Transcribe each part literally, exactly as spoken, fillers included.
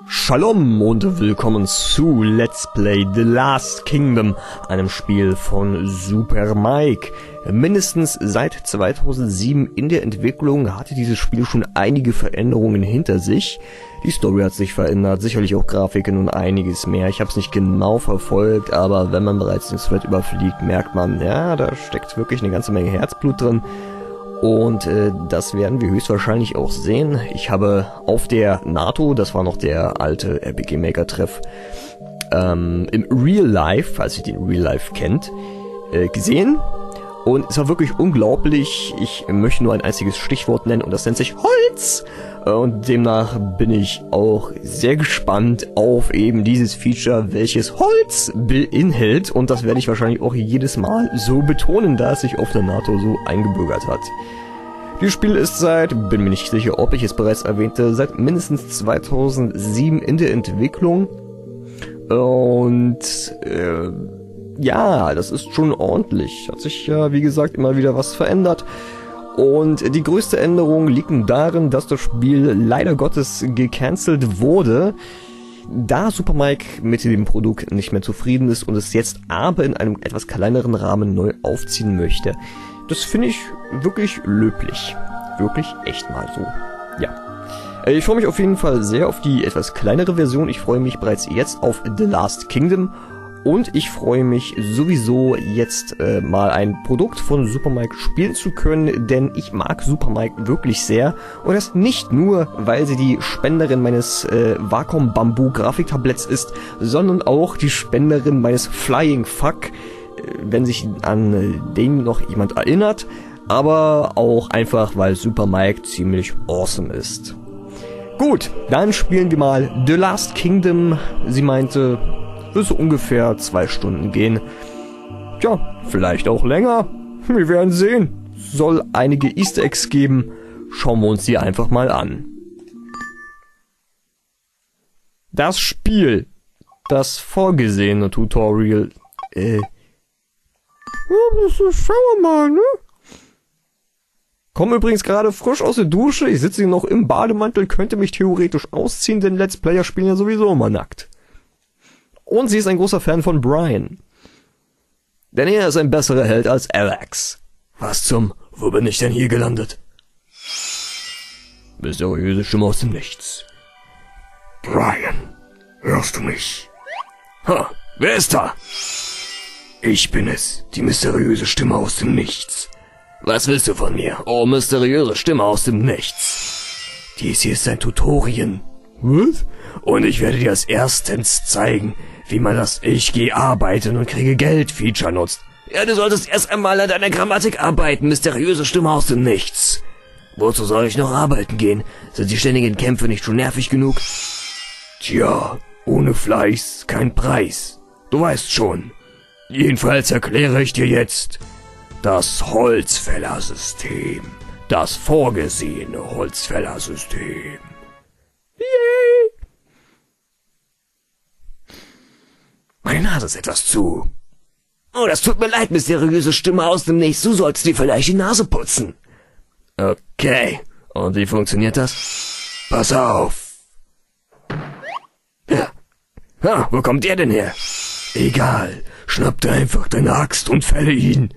Shalom und willkommen zu Let's Play The Last Kingdom, einem Spiel von Super Mike. Mindestens seit zweitausendsieben in der Entwicklung hatte dieses Spiel schon einige Veränderungen hinter sich. Die Story hat sich verändert, sicherlich auch Grafiken und einiges mehr. Ich habe es nicht genau verfolgt, aber wenn man bereits den Thread überfliegt, merkt man, ja, da steckt wirklich eine ganze Menge Herzblut drin. Und äh, das werden wir höchstwahrscheinlich auch sehen. Ich habe auf der NATO, das war noch der alte R P G Maker Treff, ähm, im Real Life, falls ihr den Real Life kennt, äh, gesehen. Und es war wirklich unglaublich. Ich möchte nur ein einziges Stichwort nennen und das nennt sich Holz. Und demnach bin ich auch sehr gespannt auf eben dieses Feature, welches Holz beinhaltet. Und das werde ich wahrscheinlich auch jedes Mal so betonen, da es sich auf der NATO so eingebürgert hat. Dieses Spiel ist seit, bin mir nicht sicher, ob ich es bereits erwähnte, seit mindestens zweitausendsieben in der Entwicklung. Und äh, ja, das ist schon ordentlich. Hat sich ja, wie gesagt, immer wieder was verändert. Und die größte Änderung liegt darin, dass das Spiel leider Gottes gecancelt wurde, da Super Mike mit dem Produkt nicht mehr zufrieden ist und es jetzt aber in einem etwas kleineren Rahmen neu aufziehen möchte. Das finde ich wirklich löblich. Wirklich echt mal so. Ja. Ich freue mich auf jeden Fall sehr auf die etwas kleinere Version. Ich freue mich bereits jetzt auf The Last Kingdom. Und ich freue mich sowieso jetzt äh, mal ein Produkt von Super Mike spielen zu können, denn ich mag Super Mike wirklich sehr. Und das nicht nur, weil sie die Spenderin meines äh, Wacom-Bamboo-Grafiktabletts ist, sondern auch die Spenderin meines Flying Fuck, äh, wenn sich an äh, den noch jemand erinnert. Aber auch einfach, weil Super Mike ziemlich awesome ist. Gut, dann spielen wir mal The Last Kingdom. Sie meinte, wird so ungefähr zwei Stunden gehen. Tja, vielleicht auch länger. Wir werden sehen. Soll einige Easter Eggs geben. Schauen wir uns die einfach mal an. Das Spiel. Das vorgesehene Tutorial. Äh. Ja, das ist, schauen wir mal, ne? Komm übrigens gerade frisch aus der Dusche. Ich sitze hier noch im Bademantel, könnte mich theoretisch ausziehen, denn Let's Player spielen ja sowieso immer nackt. Und sie ist ein großer Fan von Brian. Denn er ist ein besserer Held als Alex. Was zum... Wo bin ich denn hier gelandet? Mysteriöse Stimme aus dem Nichts. Brian, hörst du mich? Ha, wer ist da? Ich bin es, die mysteriöse Stimme aus dem Nichts. Was willst du von mir? Oh, mysteriöse Stimme aus dem Nichts. Dies hier ist ein Tutorial. Was? Und ich werde dir als erstens zeigen, wie man das Ich gehe arbeiten und kriege Geld Feature nutzt. Ja, du solltest erst einmal an deiner Grammatik arbeiten, mysteriöse Stimme aus dem Nichts. Wozu soll ich noch arbeiten gehen? Sind die ständigen Kämpfe nicht schon nervig genug? Tja, ohne Fleiß kein Preis. Du weißt schon. Jedenfalls erkläre ich dir jetzt das Holzfällersystem. Das vorgesehene Holzfällersystem. Yay! Meine Nase ist etwas zu. Oh, das tut mir leid, mysteriöse Stimme aus dem Nichts. Du sollst dir vielleicht die Nase putzen. Okay. Und wie funktioniert das? Pass auf. Ja. Ha, wo kommt der denn her? Egal. Schnapp dir einfach deine Axt und fälle ihn.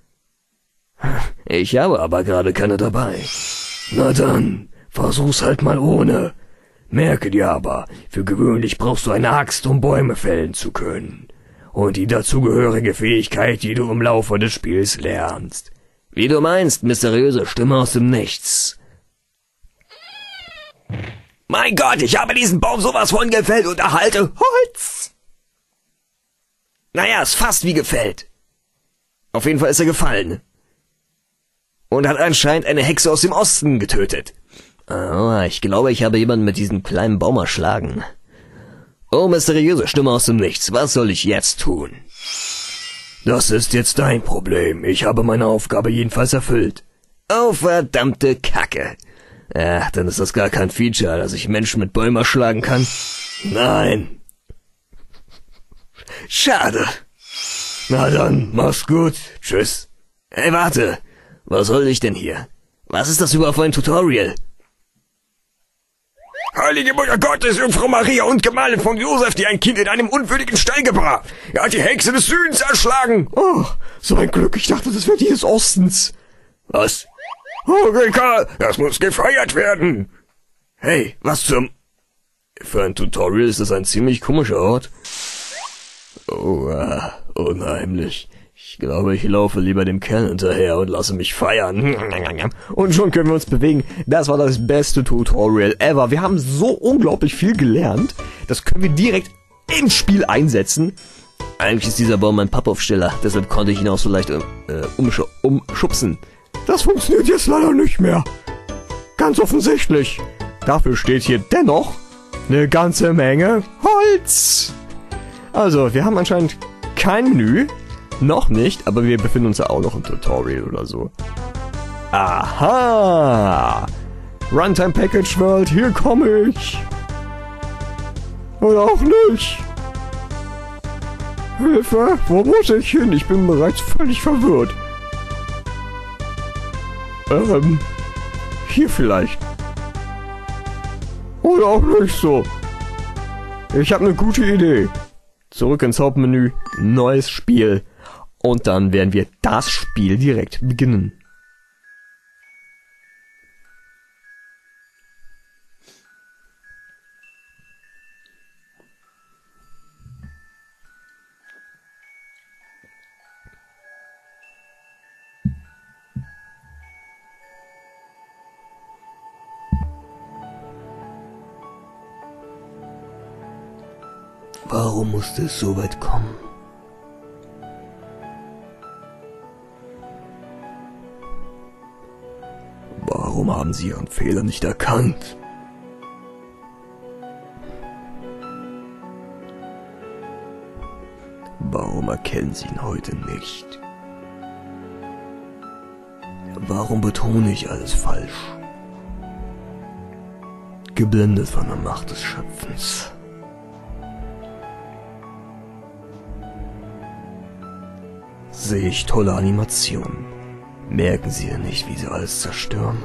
Ich habe aber gerade keine dabei. Na dann, versuch's halt mal ohne. Merke dir aber, für gewöhnlich brauchst du eine Axt, um Bäume fällen zu können. Und die dazugehörige Fähigkeit, die du im Laufe des Spiels lernst. Wie du meinst, mysteriöse Stimme aus dem Nichts. Mein Gott, ich habe diesen Baum sowas von gefällt und erhalte Holz. Naja, ist fast wie gefällt. Auf jeden Fall ist er gefallen. Und hat anscheinend eine Hexe aus dem Osten getötet. Oh, ich glaube, ich habe jemanden mit diesem kleinen Baum erschlagen. Oh, mysteriöse Stimme aus dem Nichts, was soll ich jetzt tun? Das ist jetzt dein Problem. Ich habe meine Aufgabe jedenfalls erfüllt. Oh, verdammte Kacke. Ach, dann ist das gar kein Feature, dass ich Menschen mit Bäumen erschlagen kann. Nein. Schade. Na dann, mach's gut. Tschüss. Hey, warte. Was soll ich denn hier? Was ist das überhaupt für ein Tutorial? Heilige Mutter Gottes, Jungfrau Maria und Gemahlin von Josef, die ein Kind in einem unwürdigen Stall gebar. Er hat die Hexe des Südens erschlagen. Oh, so ein Glück. Ich dachte, das wäre die des Ostens. Was? Oh, Karl, das muss gefeiert werden. Hey, was zum... Für ein Tutorial ist das ein ziemlich komischer Ort. Oh, äh, unheimlich. Ich glaube, ich laufe lieber dem Kerl hinterher und lasse mich feiern. Und schon können wir uns bewegen. Das war das beste Tutorial ever. Wir haben so unglaublich viel gelernt. Das können wir direkt ins Spiel einsetzen. Eigentlich ist dieser Baum ein Pappaufsteller. Deshalb konnte ich ihn auch so leicht äh, umsch umschubsen. Das funktioniert jetzt leider nicht mehr. Ganz offensichtlich. Dafür steht hier dennoch eine ganze Menge Holz. Also, wir haben anscheinend kein Menü. Noch nicht, aber wir befinden uns ja auch noch im Tutorial oder so. Aha! Runtime Package World, hier komme ich! Oder auch nicht! Hilfe! Wo muss ich hin? Ich bin bereits völlig verwirrt. Ähm... Hier vielleicht. Oder auch nicht so. Ich habe eine gute Idee. Zurück ins Hauptmenü, neues Spiel. Und dann werden wir das Spiel direkt beginnen. Warum musste es so weit kommen? Warum haben Sie Ihren Fehler nicht erkannt? Warum erkennen Sie ihn heute nicht? Warum betone ich alles falsch? Geblendet von der Macht des Schöpfens. Sehe ich tolle Animationen. Merken Sie ja nicht, wie Sie alles zerstören?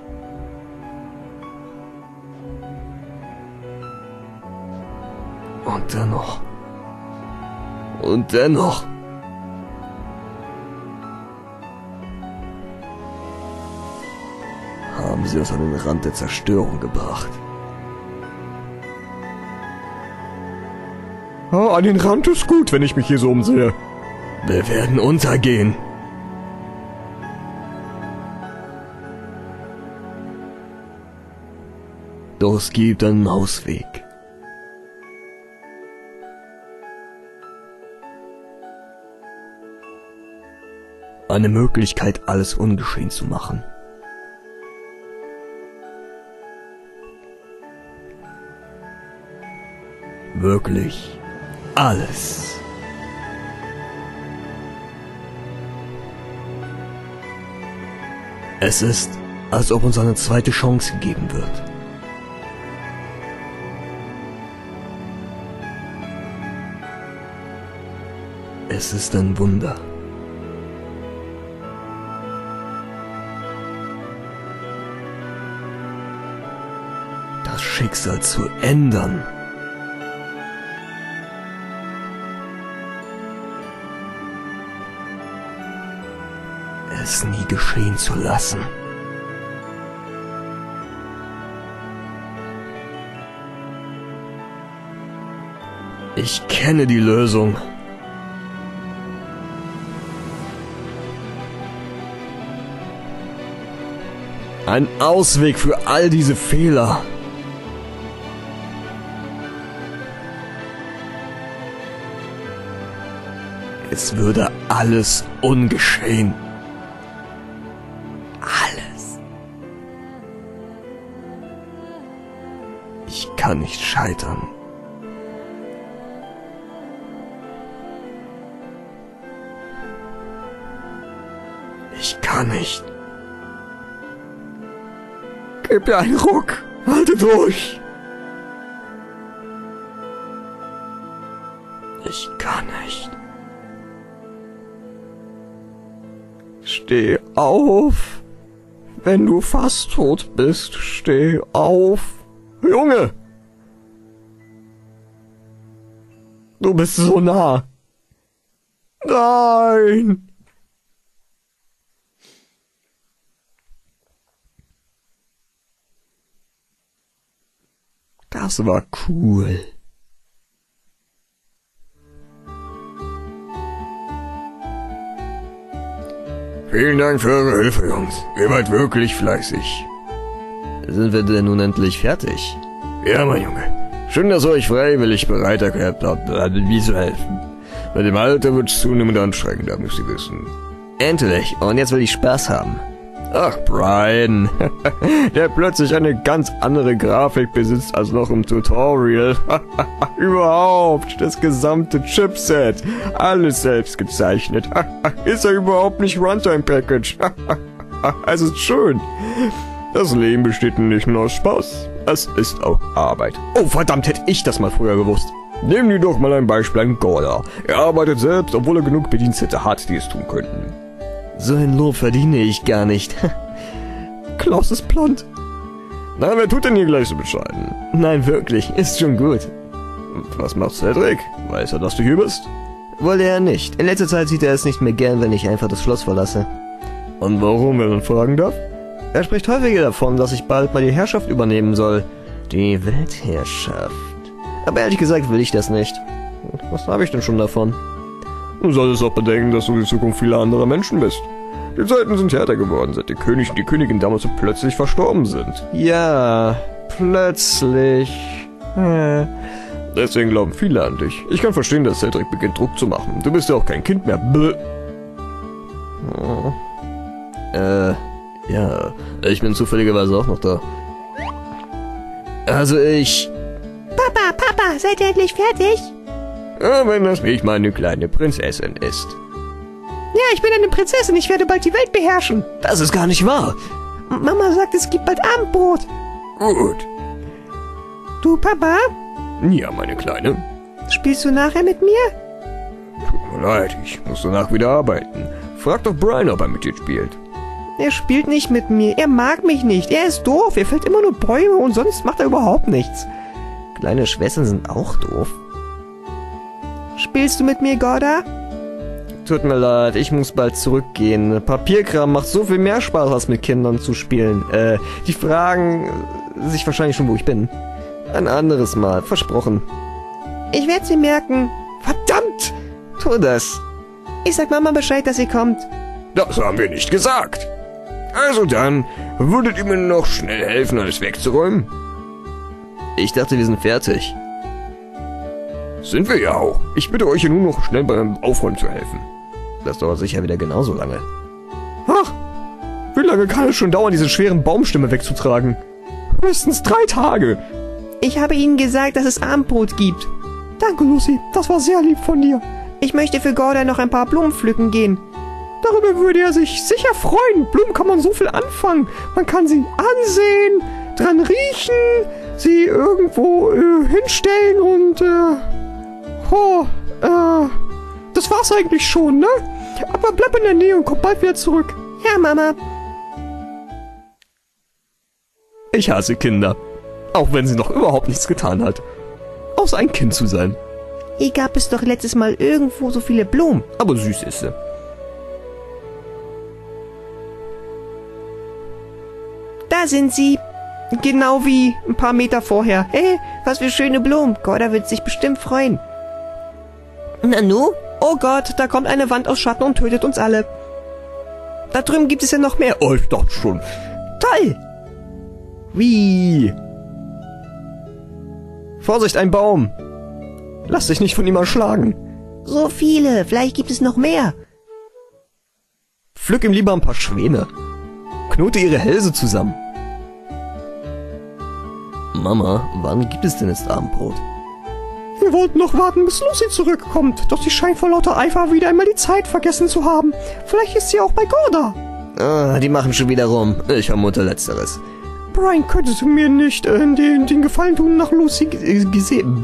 Und dennoch. Und dennoch. Haben Sie uns an den Rand der Zerstörung gebracht. Oh, an den Rand ist gut, wenn ich mich hier so umsehe. Wir werden untergehen. Doch es gibt einen Ausweg. Eine Möglichkeit, alles ungeschehen zu machen. Wirklich alles. Es ist, als ob uns eine zweite Chance gegeben wird. Es ist ein Wunder. Das Schicksal zu ändern. Es nie geschehen zu lassen. Ich kenne die Lösung. Ein Ausweg für all diese Fehler. Es würde alles ungeschehen. Alles. Ich kann nicht scheitern. Ich kann nicht. Gib mir einen Ruck. Halte durch. Ich kann nicht. Steh auf. Wenn du fast tot bist, steh auf. Junge! Du bist so nah. Nein! Das war cool. Vielen Dank für eure Hilfe, Jungs. Ihr wart wirklich fleißig. Sind wir denn nun endlich fertig? Ja, mein Junge. Schön, dass ihr euch freiwillig bereit erklärt habt, mir zu helfen. Mit dem Alter wird's zunehmend anstrengender, müsst ihr wissen. Endlich. Und jetzt will ich Spaß haben. Ach, Brian, der plötzlich eine ganz andere Grafik besitzt als noch im Tutorial. Überhaupt, das gesamte Chipset, alles selbst gezeichnet. Ist ja überhaupt nicht Runtime-Package. Es ist schön. Das Leben besteht nicht nur aus Spaß, es ist auch Arbeit. Oh, verdammt, hätte ich das mal früher gewusst. Nehmen wir doch mal ein Beispiel an Gorda. Er arbeitet selbst, obwohl er genug Bedienstete hat, die es tun könnten. So ein Lob verdiene ich gar nicht. Klaus ist blond. Na, wer tut denn hier gleich so bescheiden? Nein, wirklich, ist schon gut. Was macht Cedric? Weiß er, dass du hier bist? Wohl eher nicht. In letzter Zeit sieht er es nicht mehr gern, wenn ich einfach das Schloss verlasse. Und warum, wenn man fragen darf? Er spricht häufiger davon, dass ich bald mal die Herrschaft übernehmen soll. Die Weltherrschaft. Aber ehrlich gesagt will ich das nicht. Was habe ich denn schon davon? Du solltest auch bedenken, dass du die Zukunft vieler anderer Menschen bist. Die Zeiten sind härter geworden, seit der König und die Königin damals so plötzlich verstorben sind. Ja, plötzlich. Hm. Deswegen glauben viele an dich. Ich kann verstehen, dass Cedric beginnt, Druck zu machen. Du bist ja auch kein Kind mehr. Bäh. Oh. Äh, ja, ich bin zufälligerweise auch noch da. Also ich... Papa, Papa, seid ihr endlich fertig? Ja, wenn das nicht meine kleine Prinzessin ist. Ja, ich bin eine Prinzessin, ich werde bald die Welt beherrschen. Das ist gar nicht wahr. Mama sagt, es gibt bald Abendbrot. Gut. Du, Papa? Ja, meine Kleine. Spielst du nachher mit mir? Tut mir leid, ich muss danach wieder arbeiten. Frag doch Brian, ob er mit dir spielt. Er spielt nicht mit mir, er mag mich nicht, er ist doof, er fällt immer nur Bäume und sonst macht er überhaupt nichts. Kleine Schwestern sind auch doof. Spielst du mit mir, Gorda? Tut mir leid, ich muss bald zurückgehen. Papierkram macht so viel mehr Spaß, als mit Kindern zu spielen. Äh, die fragen sich wahrscheinlich schon, wo ich bin. Ein anderes Mal, versprochen. Ich werde sie merken. Verdammt! Tu das. Ich sag Mama Bescheid, dass sie kommt. Das haben wir nicht gesagt. Also dann, würdet ihr mir noch schnell helfen, alles wegzuräumen? Ich dachte, wir sind fertig. Sind wir ja auch. Ich bitte euch ja nur noch schnell beim Aufräumen zu helfen. Das dauert sicher wieder genauso lange. Ach, wie lange kann es schon dauern, diese schweren Baumstämme wegzutragen? Höchstens drei Tage. Ich habe ihnen gesagt, dass es Abendbrot gibt. Danke, Lucy. Das war sehr lieb von dir. Ich möchte für Gorda noch ein paar Blumen pflücken gehen. Darüber würde er sich sicher freuen. Blumen kann man so viel anfangen. Man kann sie ansehen, dran riechen, sie irgendwo äh, hinstellen und äh, oh, äh, das war's eigentlich schon, ne? Aber bleib in der Nähe und komm bald wieder zurück. Ja, Mama. Ich hasse Kinder. Auch wenn sie noch überhaupt nichts getan hat. Außer ein Kind zu sein. Hier gab es doch letztes Mal irgendwo so viele Blumen. Aber süß ist sie. Da sind sie. Genau wie ein paar Meter vorher. Hey, was für schöne Blumen. Gorda wird sich bestimmt freuen. Nanu? Oh Gott, da kommt eine Wand aus Schatten und tötet uns alle. Da drüben gibt es ja noch mehr. Oh, ich dachte schon. Toll! Wie? Vorsicht, ein Baum! Lass dich nicht von ihm erschlagen. So viele, vielleicht gibt es noch mehr. Pflück ihm lieber ein paar Schwäne. Knote ihre Hälse zusammen. Mama, wann gibt es denn jetzt Abendbrot? Wir wollten noch warten, bis Lucy zurückkommt, doch sie scheint vor lauter Eifer wieder einmal die Zeit vergessen zu haben. Vielleicht ist sie auch bei Gorda. Ah, die machen schon wieder rum. Ich vermute Letzteres. Brian, könntest du mir nicht äh, den, den Gefallen tun, nach Lucy gesehen...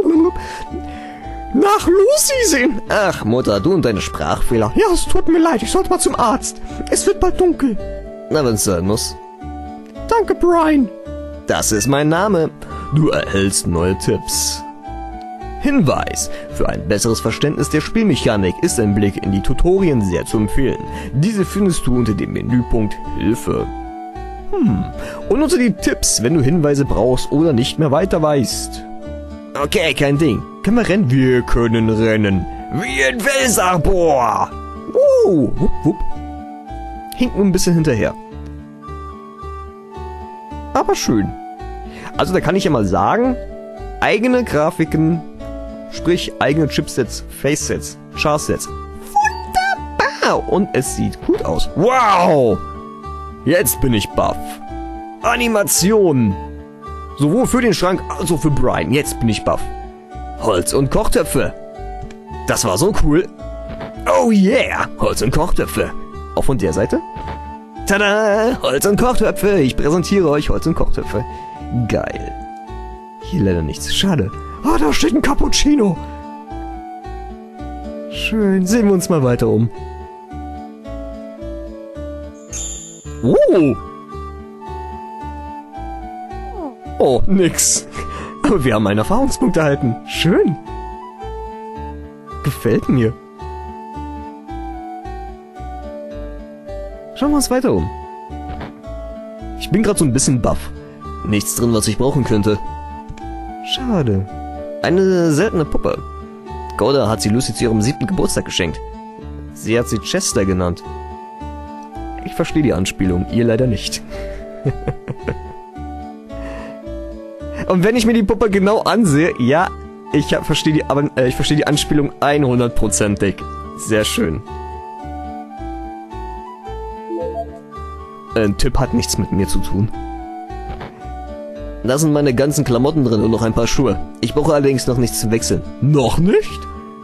Nach Lucy sehen? Ach, Mutter, du und deine Sprachfehler. Ja, es tut mir leid, ich sollte mal zum Arzt. Es wird bald dunkel. Na, wenn's sein muss. Danke, Brian. Das ist mein Name. Du erhältst neue Tipps. Hinweis: Für ein besseres Verständnis der Spielmechanik ist ein Blick in die Tutorien sehr zu empfehlen. Diese findest du unter dem Menüpunkt Hilfe. Hm. Und unter die Tipps, wenn du Hinweise brauchst oder nicht mehr weiter weißt. Okay, kein Ding. Können wir rennen? Wir können rennen. Wie ein Welsarbor. Uh, wupp, wupp. Hinken ein bisschen hinterher. Aber schön. Also da kann ich ja mal sagen, eigene Grafiken, sprich eigene Chipsets, Facesets, Charsets. Wunderbar! Und es sieht gut aus. Wow! Jetzt bin ich baff. Animation. Sowohl für den Schrank als auch für Brian. Jetzt bin ich baff. Holz und Kochtöpfe. Das war so cool. Oh yeah! Holz und Kochtöpfe. Auch von der Seite. Tada! Holz und Kochtöpfe. Ich präsentiere euch Holz und Kochtöpfe. Geil. Hier leider nichts. Schade. Ah, da steht ein Cappuccino. Schön. Sehen wir uns mal weiter um. Oh. Oh, nix. Aber wir haben einen Erfahrungspunkt erhalten. Schön. Gefällt mir. Schauen wir uns weiter um. Ich bin gerade so ein bisschen baff. Nichts drin, was ich brauchen könnte. Schade. Eine seltene Puppe. Golda hat sie Lucy zu ihrem siebten Geburtstag geschenkt. Sie hat sie Chester genannt. Ich verstehe die Anspielung, ihr leider nicht. Und wenn ich mir die Puppe genau ansehe, ja, ich verstehe die, aber, äh, ich verstehe die Anspielung hundertprozentig. Sehr schön. Ein Tipp hat nichts mit mir zu tun. Da sind meine ganzen Klamotten drin und noch ein paar Schuhe. Ich brauche allerdings noch nichts zum Wechseln. Noch nicht?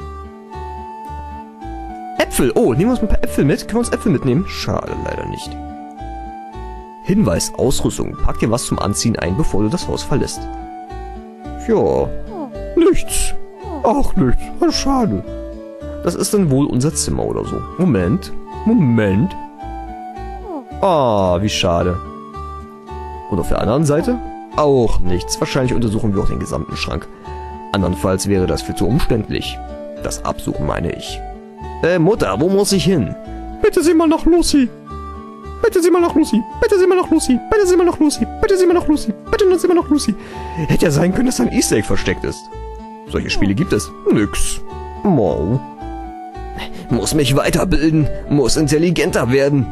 Äpfel. Oh, nehmen wir uns ein paar Äpfel mit. Können wir uns Äpfel mitnehmen? Schade, leider nicht. Hinweis, Ausrüstung. Pack dir was zum Anziehen ein, bevor du das Haus verlässt. Ja, nichts. Auch nichts. Schade. Das ist dann wohl unser Zimmer oder so. Moment. Moment. Ah, wie schade. Und auf der anderen Seite? Auch nichts. Wahrscheinlich untersuchen wir auch den gesamten Schrank. Andernfalls wäre das viel zu umständlich. Das Absuchen meine ich. Äh, Mutter, wo muss ich hin? Bitte sieh mal nach Lucy. Bitte sieh mal nach Lucy. Bitte sieh mal nach Lucy. Bitte sieh mal nach Lucy. Bitte sieh mal nach Lucy. Bitte sieh mal nach Lucy. Hätte ja sein können, dass ein Easter Egg versteckt ist. Solche Spiele gibt es. Nix. Wow. Muss mich weiterbilden. Muss intelligenter werden.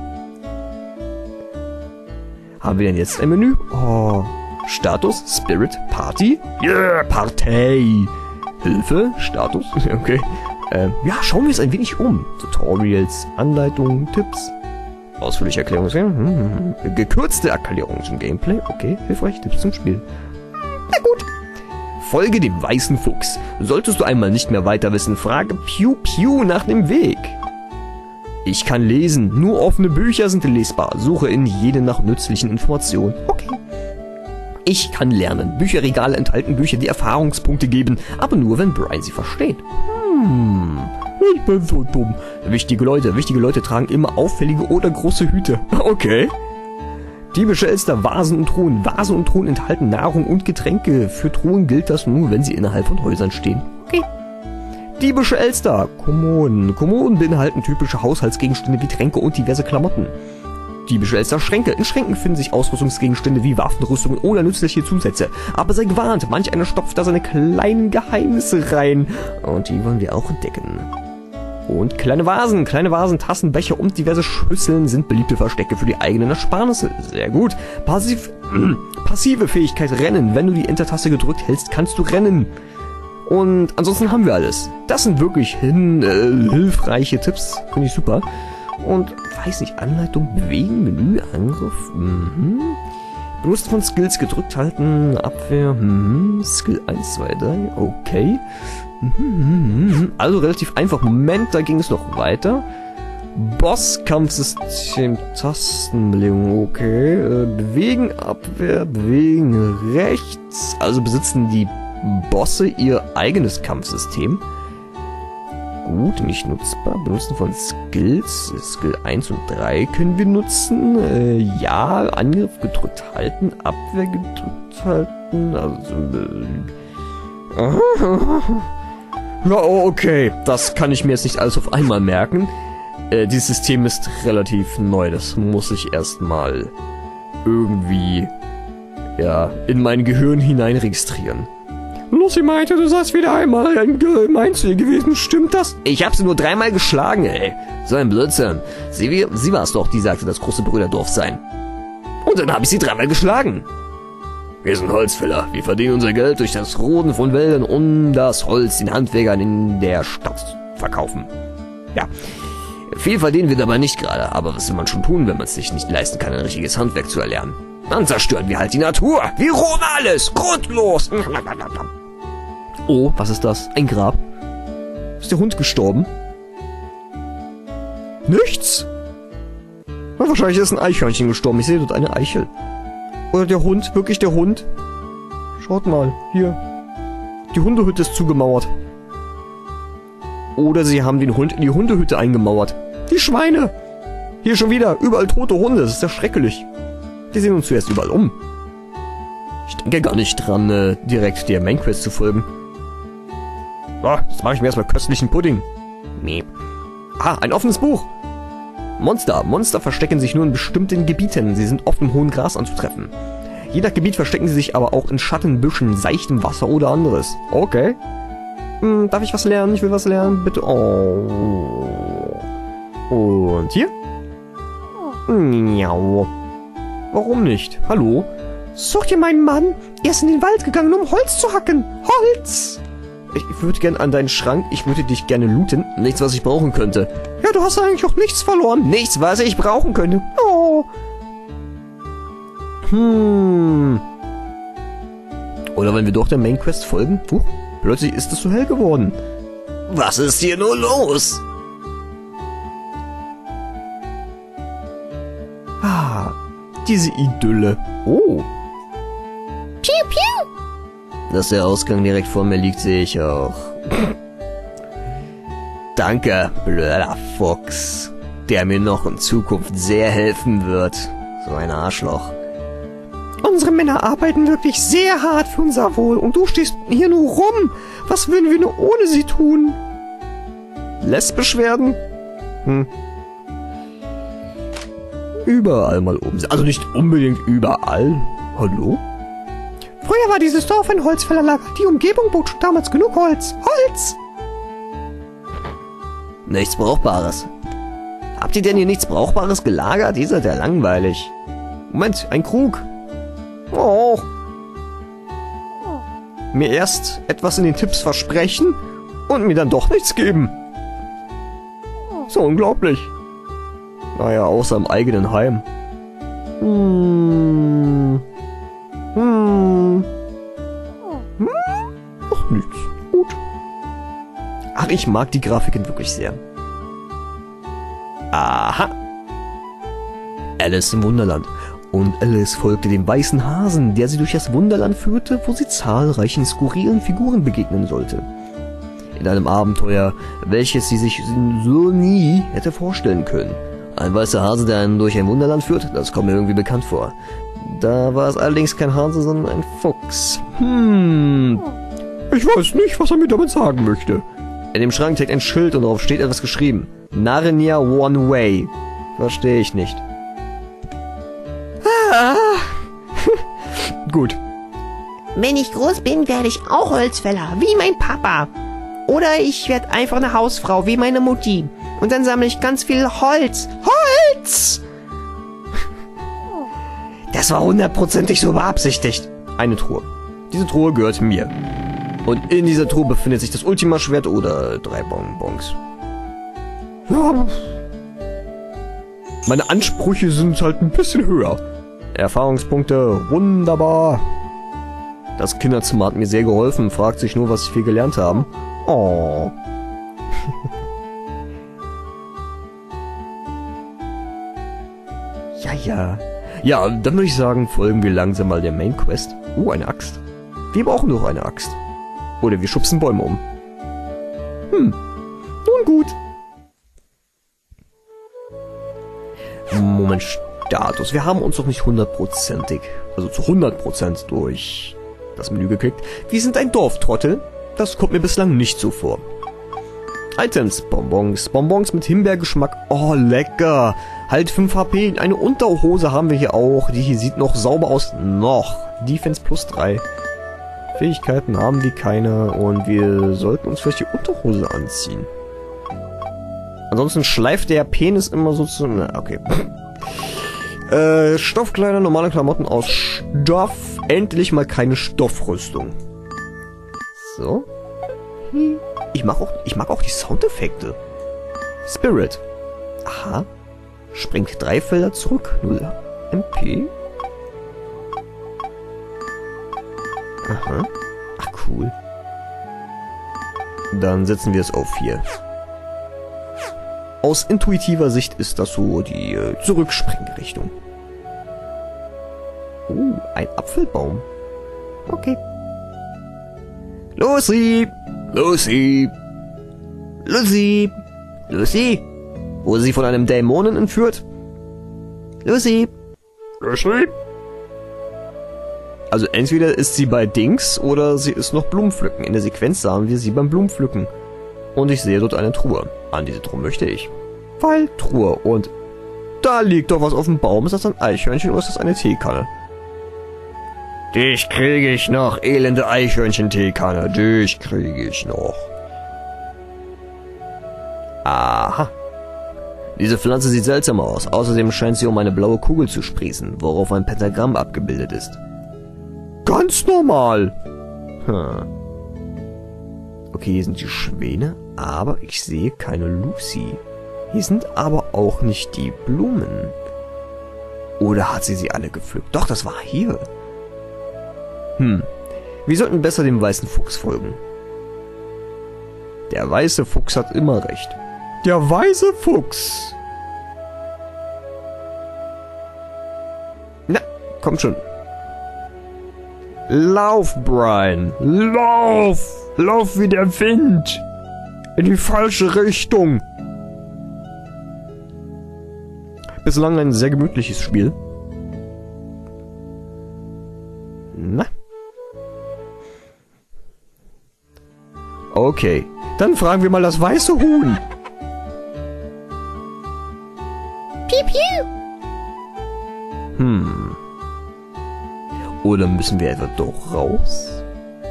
Haben wir denn jetzt ein Menü? Oh. Status, Spirit, Party? Yeah, Partei. Hilfe, Status, okay. Ähm, ja, schauen wir es ein wenig um. Tutorials, Anleitungen, Tipps. Ausführliche Erklärungen, hm, hm, gekürzte Erklärungen zum Gameplay. Okay, hilfreich, Tipps zum Spiel. Na gut. Folge dem weißen Fuchs. Solltest du einmal nicht mehr weiter wissen, frage Piu Piu nach dem Weg. Ich kann lesen, nur offene Bücher sind lesbar. Suche in jede nach nützlichen Informationen. Okay. Ich kann lernen. Bücherregale enthalten Bücher, die Erfahrungspunkte geben, aber nur, wenn Brian sie versteht. Hm, ich bin so dumm. Wichtige Leute, wichtige Leute tragen immer auffällige oder große Hüte. Okay. Diebische Elster, Vasen und Truhen. Vasen und Truhen enthalten Nahrung und Getränke. Für Truhen gilt das nur, wenn sie innerhalb von Häusern stehen. Okay. Diebische Elster, Kommoden. Kommoden beinhalten typische Haushaltsgegenstände wie Tränke und diverse Klamotten. Diebische Elster, Schränke. In Schränken finden sich Ausrüstungsgegenstände wie Waffen, Rüstungen oder nützliche Zusätze. Aber sei gewarnt, manch einer stopft da seine kleinen Geheimnisse rein. Und die wollen wir auch entdecken. Und kleine Vasen. Kleine Vasen, Tassen, Becher und diverse Schüsseln sind beliebte Verstecke für die eigenen Ersparnisse. Sehr gut. Passiv, äh, passive Fähigkeit Rennen. Wenn du die Enter-Taste gedrückt hältst, kannst du rennen. Und ansonsten haben wir alles. Das sind wirklich hin, äh, hilfreiche Tipps. Finde ich super. Und, weiß nicht, Anleitung, Bewegen, Menü, Angriff, mhm. Benutzen von Skills gedrückt halten, Abwehr, mhm. Skill eins, zwei, drei, okay. Mhm. Also relativ einfach. Moment, da ging es noch weiter. Bosskampfsystem, Tastenbelegung, okay. Äh, bewegen, Abwehr, bewegen, rechts. Also besitzen die Bosse ihr eigenes Kampfsystem. gut, nicht nutzbar. Benutzen von Skills. Skill eins und drei können wir nutzen. Äh, ja, Angriff gedrückt halten, Abwehr gedrückt halten. Also, äh, ja, okay. Das kann ich mir jetzt nicht alles auf einmal merken. Äh, dieses System ist relativ neu. Das muss ich erstmal irgendwie, ja, in mein Gehirn hinein registrieren. Lucy meinte, du seist wieder einmal gemein zu ihr gewesen. Stimmt das? Ich hab sie nur dreimal geschlagen, ey. So ein Blödsinn. Sie, sie war es doch, die sagte, das große Brüderdorf sein. Und dann habe ich sie dreimal geschlagen. Wir sind Holzfäller. Wir verdienen unser Geld durch das Roden von Wäldern und das Holz den Handwerkern in der Stadt verkaufen. Ja. Viel verdienen wir dabei nicht gerade, aber was will man schon tun, wenn man es sich nicht leisten kann, ein richtiges Handwerk zu erlernen? Dann zerstören wir halt die Natur. Wir roden alles. Grundlos. Oh, was ist das? Ein Grab? Ist der Hund gestorben? Nichts? Na, wahrscheinlich ist ein Eichhörnchen gestorben. Ich sehe dort eine Eichel. Oder der Hund, wirklich der Hund? Schaut mal, hier. Die Hundehütte ist zugemauert. Oder sie haben den Hund in die Hundehütte eingemauert. Die Schweine! Hier schon wieder, überall tote Hunde. Das ist ja schrecklich. Die sehen uns zuerst überall um. Ich denke gar nicht dran, äh, direkt der Main Quest zu folgen. So, jetzt mache ich mir erstmal köstlichen Pudding. Nee. Ah, ein offenes Buch. Monster. Monster verstecken sich nur in bestimmten Gebieten. Sie sind oft im hohen Gras anzutreffen. Je nach Gebiet verstecken sie sich aber auch in Schatten, Büschen, seichtem Wasser oder anderes. Okay. Hm, darf ich was lernen? Ich will was lernen. Bitte. Oh. Und hier? Miau. Warum nicht? Hallo? Such dir meinen Mann. Er ist in den Wald gegangen, um Holz zu hacken. Holz! Ich würde gern an deinen Schrank. Ich würde dich gerne looten. Nichts, was ich brauchen könnte. Ja, du hast eigentlich auch nichts verloren. Nichts, was ich brauchen könnte. Oh. Hm. Oder wenn wir doch der Main Quest folgen? Huch, plötzlich ist es so hell geworden. Was ist hier nur los? Ah, diese Idylle. Oh. Piu, piu. Dass der Ausgang direkt vor mir liegt, sehe ich auch. Danke, blöder Fuchs, der mir noch in Zukunft sehr helfen wird. So ein Arschloch. Unsere Männer arbeiten wirklich sehr hart für unser Wohl und du stehst hier nur rum. Was würden wir nur ohne sie tun? Lesbisch werden? Hm. Überall mal oben. Also nicht unbedingt überall. Hallo? Früher war dieses Dorf ein Holzfällerlager. Die Umgebung bot schon damals genug Holz. Holz! Nichts Brauchbares. Habt ihr denn hier nichts Brauchbares gelagert? Ihr seid ja langweilig. Moment, ein Krug. Oh. Mir erst etwas in den Tipps versprechen und mir dann doch nichts geben. So unglaublich. Naja, außer im eigenen Heim. Hm. Hm. Hm. Ach, nichts. Gut. Ach, ich mag die Grafiken wirklich sehr. Aha. Alice im Wunderland. Und Alice folgte dem weißen Hasen, der sie durch das Wunderland führte, wo sie zahlreichen skurrilen Figuren begegnen sollte. In einem Abenteuer, welches sie sich so nie hätte vorstellen können. Ein weißer Hase, der einen durch ein Wunderland führt, das kommt mir irgendwie bekannt vor. Da war es allerdings kein Hase, sondern ein Fuchs. Hm. Ich weiß nicht, was er mir damit sagen möchte. In dem Schrank hängt ein Schild und darauf steht etwas geschrieben. Narnia One Way. Verstehe ich nicht. Ah. Gut. Wenn ich groß bin, werde ich auch Holzfäller, wie mein Papa. Oder ich werde einfach eine Hausfrau, wie meine Mutti. Und dann sammle ich ganz viel Holz. Holz! Das war hundertprozentig so beabsichtigt. Eine Truhe. Diese Truhe gehört mir. Und in dieser Truhe befindet sich das Ultima-Schwert oder drei Bonbons. Ja. Meine Ansprüche sind halt ein bisschen höher. Erfahrungspunkte, wunderbar. Das Kinderzimmer hat mir sehr geholfen, fragt sich nur, was ich viel gelernt haben. Oh. ja, ja. Ja, dann würde ich sagen, folgen wir langsam mal der Main Quest. Oh, eine Axt. Wir brauchen doch eine Axt. Oder wir schubsen Bäume um. Hm. Nun gut. Moment, Status. Wir haben uns doch nicht hundertprozentig, also zu hundert Prozent durch das Menü geklickt. Wir sind ein Dorftrottel. Das kommt mir bislang nicht so vor. Items, Bonbons, Bonbons mit Himbeergeschmack. Oh, lecker. Halt fünf H P. Eine Unterhose haben wir hier auch. Die hier sieht noch sauber aus. Noch. Defense plus drei. Fähigkeiten haben wir keine. Und wir sollten uns vielleicht die Unterhose anziehen. Ansonsten schleift der Penis immer so zu... Na, okay. äh, Stoffkleider, normale Klamotten aus Stoff. Endlich mal keine Stoffrüstung. So. Ich mag auch, ich mag auch die Soundeffekte. Spirit. Aha. Springt drei Felder zurück. null M P. Aha. Ach, cool. Dann setzen wir es auf vier. Aus intuitiver Sicht ist das so die äh, Zurückspringrichtung. Oh, ein Apfelbaum. Okay. Lucy! Lucy! Lucy! Lucy! Wurde sie von einem Dämonen entführt? Lucy! Lucy? Also entweder ist sie bei Dings oder sie ist noch Blumenpflücken. In der Sequenz sahen wir sie beim Blumenpflücken. Und ich sehe dort eine Truhe. An diese Truhe möchte ich. Weil Truhe. Und da liegt doch was auf dem Baum. Ist das ein Eichhörnchen oder ist das eine Teekanne? Dich kriege ich noch, elende Eichhörnchen-Teekanne. Dich kriege ich noch. Aha. Diese Pflanze sieht seltsam aus. Außerdem scheint sie um eine blaue Kugel zu sprießen, worauf ein Pentagramm abgebildet ist. Ganz normal. Hm. Okay, hier sind die Schwäne, aber ich sehe keine Lucy. Hier sind aber auch nicht die Blumen. Oder hat sie sie alle gepflückt? Doch, das war hier. Hm. Wir sollten besser dem weißen Fuchs folgen. Der weiße Fuchs hat immer recht. Der weiße Fuchs. Na, komm schon. Lauf, Brian. Lauf! Lauf wie der Wind! In die falsche Richtung! Bislang ein sehr gemütliches Spiel. Na. Okay, dann fragen wir mal das weiße Huhn. Piu, piu. Hm. Oder müssen wir etwa doch raus?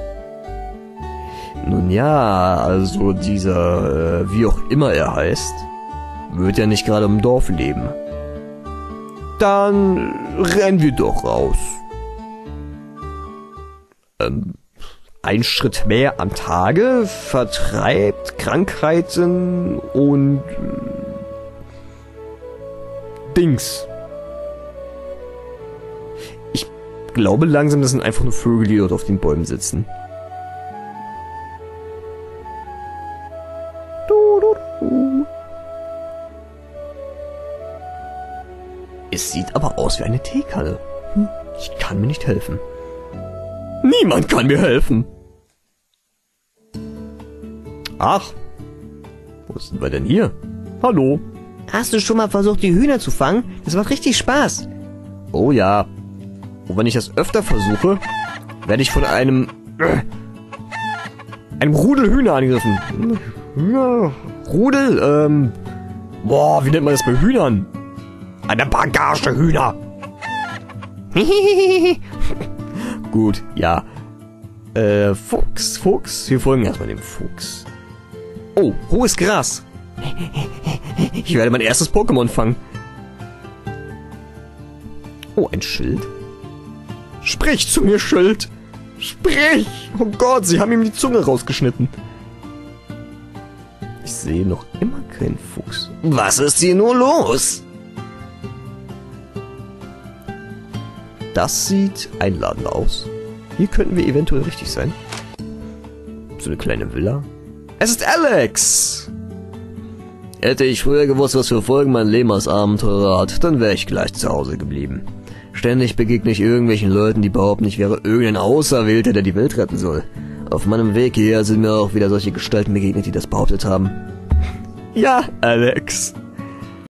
Nun ja, also dieser, äh, wie auch immer er heißt, wird ja nicht gerade im Dorf leben. Dann rennen wir doch raus. Ähm, ein Schritt mehr am Tage vertreibt Krankheiten und Dings. Ich glaube langsam, das sind einfach nur Vögel, die dort auf den Bäumen sitzen. Es sieht aber aus wie eine Teekanne. Hm, ich kann mir nicht helfen. Niemand kann mir helfen. Ach, wo sind wir denn hier? Hallo. Hast du schon mal versucht, die Hühner zu fangen? Das macht richtig Spaß. Oh ja. Und wenn ich das öfter versuche, werde ich von einem äh, einem Rudel Hühner angegriffen. Hühner? Rudel? Ähm. Boah, wie nennt man das bei Hühnern? Eine Bagage Hühner. Gut, ja. Äh, Fuchs, Fuchs. Wir folgen erstmal dem Fuchs. Oh, hohes Gras. Ich werde mein erstes Pokémon fangen. Oh, ein Schild. Sprich zu mir, Schild. Sprich. Oh Gott, sie haben ihm die Zunge rausgeschnitten. Ich sehe noch immer keinen Fuchs. Was ist hier nur los? Das sieht einladend aus. Hier könnten wir eventuell richtig sein. So eine kleine Villa. Es ist Alex! Hätte ich früher gewusst, was für Folgen mein Leben als Abenteurer hat, dann wäre ich gleich zu Hause geblieben. Ständig begegne ich irgendwelchen Leuten, die behaupten, ich wäre irgendein Auserwählter, der die Welt retten soll. Auf meinem Weg hierher sind mir auch wieder solche Gestalten begegnet, die das behauptet haben. Ja, Alex.